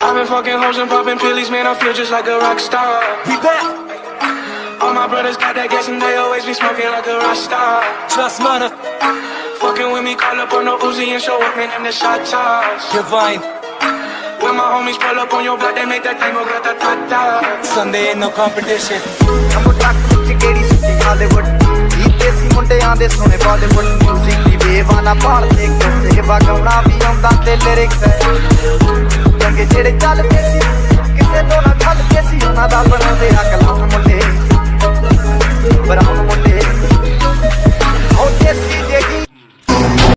I've been fucking hoes and popping pillies, man, I feel just like a rock star. We back. All my brothers got that gas and they always be smoking like a rock star. Trust mother. Fucking with me, call up on the Uzi and show up, man, them the shot toss. Divine. When my homies pull up on your block, they make that thing go grata-ta-ta. Sunday ain't no competition. I'm ਟੱਕ ਵਿੱਚ ਕਿਹੜੀ ਸੁੱਤੀ Hollywood ਦੇਸੀ ਮੁੰਡਿਆਂ ਦੇ ਸੋਹਣੇ Bollywood music ਦੀ ਬੇਵਾਨਾ ਭਾਲਦੇ ਕਿਸੇ ਵਗਾਉਣਾ ਵੀ ਆਉਂਦਾ ਤੇ ਲਿਰਿਕਸ ਚੰਗੇ ਜਿਹੜੇ ਚੱਲਦੇ ਸੀ ਕਿਸੇ ਤੋਂ ਨਾ ਖੱਲਦੇ ਸੀ ਉਹਨਾਂ ਦਾ ਬਣਾਉਂਦੇ ਆ ਕਲਾਮ ਮੁੰਡੇ ਬਰਾਉਨ ਮੁੰਡੇ ਉਹ ਦੇਸੀ